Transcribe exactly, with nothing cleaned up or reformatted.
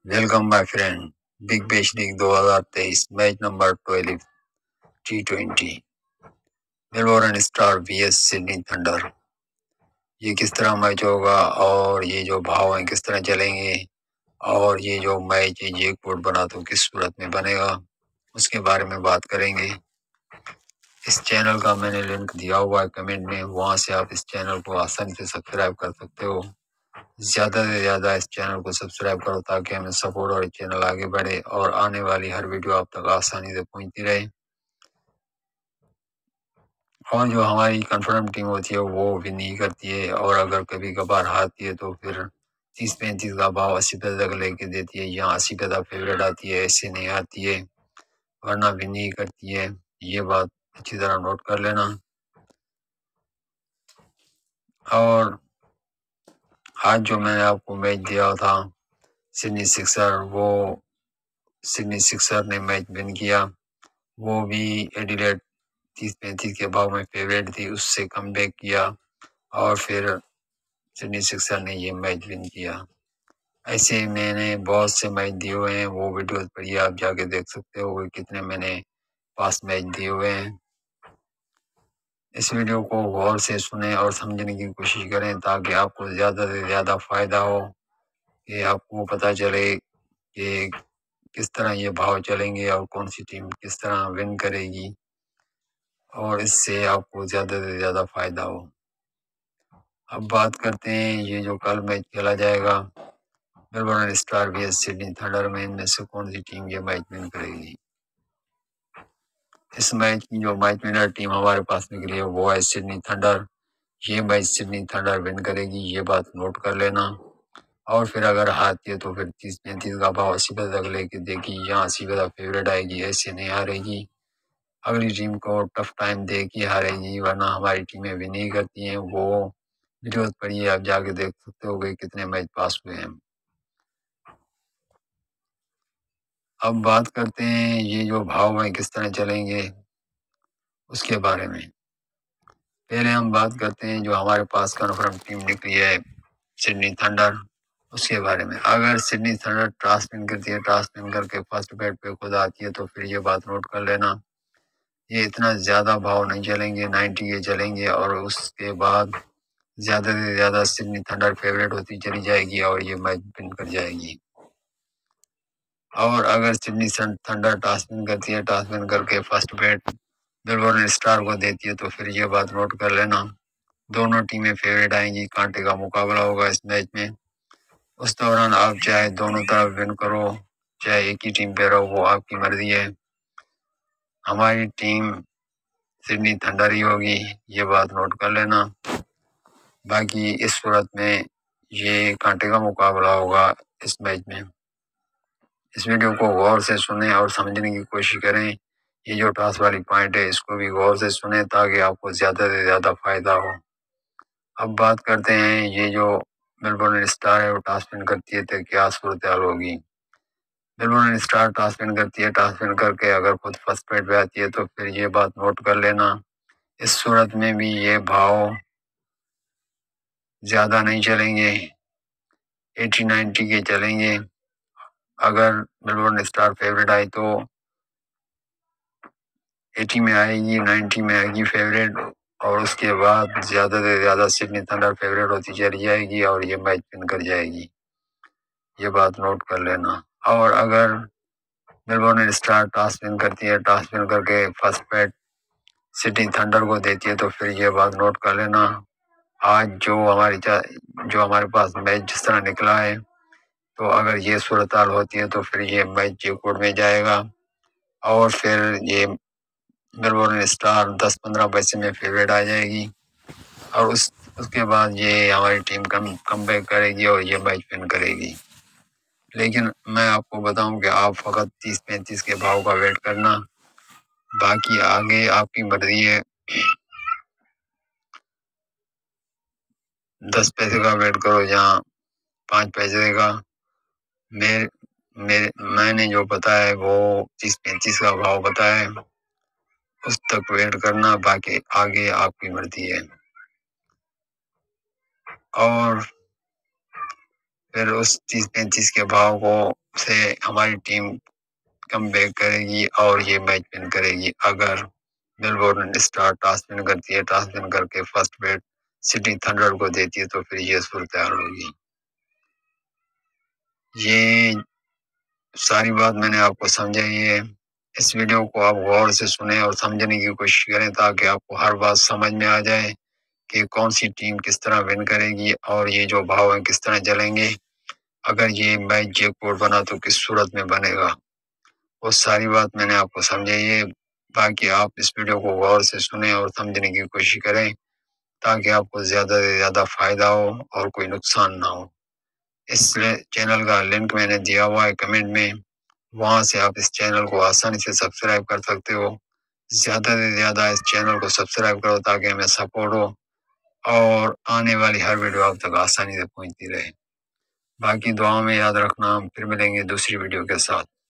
Welcome my friend. Big bash league दो हज़ार तेईस match number twelve T twenty Melbourne star vs Sydney Thunder. ये किस तरह मैच होगा और ये जो भाव हैं किस तरह चलेंगे और ये जो मैच ये कोड बना तो किस सूरत में बनेगा उसके बारे में बात करेंगे। इस चैनल का मैंने लिंक दिया हुआ है कमेंट में, वहां से आप इस चैनल को आसानी से सब्सक्राइब कर सकते हो। ज्यादा से ज्यादा इस चैनल को सब्सक्राइब करो ताकि हमें सपोर्ट और चैनल आगे बढ़े और आने वाली हर वीडियो आप तक आसानी से पहुंचती रहे। और जो हमारी कंफर्म टीम होती है वो विन नहीं करती है और अगर कभी कभार हारती है तो फिर तीस पैंतीस का भाव अस्सी पैसे तक लेके देती है। यहाँ अस्सी पैसा फेवरेट आती है, ऐसे नहीं आती है, वरना विन नहीं करती है। ये बात अच्छी तरह नोट कर लेना। और आज जो मैंने आपको मैच दिया था सिडनी सिक्सर, वो सिडनी सिक्सर ने मैच विन किया। वो भी एडिलेड तीस पैंतीस के भाव में फेवरेट थी, उससे कम बैक किया और फिर सिडनी सिक्सर ने ये मैच विन किया। ऐसे मैंने बहुत से मैच दिए हुए हैं, वो वीडियोस पढ़िए, आप जाके देख सकते हो कितने मैंने पास मैच दिए हुए हैं। इस वीडियो को गौर से सुने और समझने की कोशिश करें ताकि आपको ज़्यादा से ज़्यादा फायदा हो, कि आपको पता चले कि किस तरह ये भाव चलेंगे और कौन सी टीम किस तरह विन करेगी और इससे आपको ज़्यादा से ज़्यादा फायदा हो। अब बात करते हैं ये जो कल मैच खेला जाएगा Melbourne star vs Sydney Thunder में, इनमें से कौन सी टीम ये मैच विन करेगी। इस मैच की जो मैच विनर टीम हमारे पास निकली है वो है सिडनी थंडर। ये मैच सिडनी थंडर विन करेगी, ये बात नोट कर लेना। और फिर अगर हारती है तो फिर तीस पैंतीस का भाव अस्सी पैसे तक लेके देगी, यहाँ अस्सी पैसा फेवरेट आएगी, ऐसे नहीं हारेगी। अगली टीम को टफ टाइम दे के हारेगी, वरना हमारी टीमें भी नहीं करती हैं। वो वीडियो पढ़िए, आप जाके देख सकते हो कि कितने मैच पास हुए हैं। अब बात करते हैं ये जो भाव हैं किस तरह चलेंगे उसके बारे में। पहले हम बात करते हैं जो हमारे पास कन्फर्म टीम निकली है सिडनी थंडर, उसके बारे में। अगर सिडनी थंडर टॉस विन करती है, टॉस विन करके फर्स्ट बैट पे खुद आती है तो फिर ये बात नोट कर लेना, ये इतना ज़्यादा भाव नहीं चलेंगे, नाइन्टी के चलेंगे और उसके बाद ज़्यादा से ज़्यादा सिडनी थंडर फेवरेट होती चली जाएगी और ये मैच विन कर जाएगी। और अगर सिडनी थंडर टॉस विन करती है, टॉस विन करके फर्स्ट बैट मेलबोर्न स्टार को देती है तो फिर ये बात नोट कर लेना, दोनों टीमें फेवरेट आएंगी, कांटे का मुकाबला होगा इस मैच में। उस दौरान आप चाहे दोनों तरफ विन करो चाहे एक ही टीम पे रहो, वो आपकी मर्जी है। हमारी टीम सिडनी थंडर ही होगी, ये बात नोट कर लेना। बाकी इस सूरत में ये कांटे का मुकाबला होगा इस मैच में। इस वीडियो को गौर से सुने और समझने की कोशिश करें। ये जो टॉस वाली पॉइंट है इसको भी गौर से सुने ताकि आपको ज़्यादा से ज़्यादा फायदा हो। अब बात करते हैं ये जो मेलबोर्न स्टार है वो टॉस विन करती है तो क्या सूरत हाल होगी। मेलबोर्न स्टार टॉस विन करती है, टॉस विन करके अगर खुद फर्स्ट बैट पे आती है तो फिर ये बात नोट कर लेना, इस सूरत में भी ये भाव ज़्यादा नहीं चलेंगे, अस्सी नब्बे के चलेंगे। अगर मेलबोर्न स्टार फेवरेट आई तो अस्सी में आएगी, नब्बे में आएगी फेवरेट और उसके बाद ज़्यादा से ज़्यादा सिडनी थंडर फेवरेट होती चली जाएगी और ये मैच विन कर जाएगी, ये बात नोट कर लेना। और अगर मेलबोर्न स्टार टॉस विन करती है, टॉस विन करके फर्स्ट बैट सिडनी थंडर को देती है तो फिर ये बात नोट कर लेना, आज जो हमारी जो हमारे पास मैच जिस तरह निकला है तो अगर ये सूरत हाल होती है तो फिर ये मैच जे कोड में जाएगा और फिर ये मेलबोर्न स्टार दस पंद्रह पैसे में फेवरेट आ जाएगी और उस उसके बाद ये हमारी टीम कम कम बैक करेगी और ये मैच विन करेगी। लेकिन मैं आपको बताऊं कि आप फकत तीस पैंतीस के भाव का वेट करना, बाकी आगे आपकी मर्जी है। दस पैसे का वेट करो जहाँ पाँच पैसे का। मेरे मेरे मैंने जो बताया है वो तीस पैंतीस का भाव बताया है, उस तक वेट करना, बाकी आगे आपकी मर्जी है। और پھر اس تیس پینتیس کے بھاؤ کو سے ہماری ٹیم کم بیک کرے گی اور یہ میچ ون کرے گی۔ اگر میلبورن اسٹار ٹاس ون کرتی ہے، ٹاس ون کر کے فرسٹ بیٹ سٹی تھنڈر کو دیتی ہے، تو پھر یہ صورتحال ہوگی۔ یہ ساری بات میں نے آپ کو سمجھائی ہے۔ اس ویڈیو کو آپ غور سے سنیں اور سمجھنے کی کوشش کریں تاکہ آپ کو ہر بات سمجھ میں آ جائے کہ کون سی ٹیم کس طرح ون کرے گی اور یہ جو بھاؤ ہیں کس طرح چلیں گے۔ اگر یہ میچ جیک پوٹ بنا تو کس صورت میں بنے گا، وہ ساری بات میں نے آپ کو سمجھائی ہے۔ باقی آپ اس ویڈیو کو غور سے سنیں اور سمجھنے کی کوشش کریں تاکہ آپ کو زیادہ سے زیادہ فائدہ ہو اور کوئی نقصان نہ ہو۔ اس چینل کا لنک میں نے دیا ہوا ہے کمنٹ میں، وہاں سے آپ اس چینل کو آسانی سے سبسکرائب کر سکتے ہو۔ زیادہ سے زیادہ اس چینل کو سبسکرائب کرو تاکہ ہمیں سپورٹ ہو اور آنے والی ہر ویڈیو آپ تک آسانی سے پہنچتی رہے۔ باقی دعاؤں میں یاد رکھنا، ہم پھر ملیں گے دوسری ویڈیو کے ساتھ۔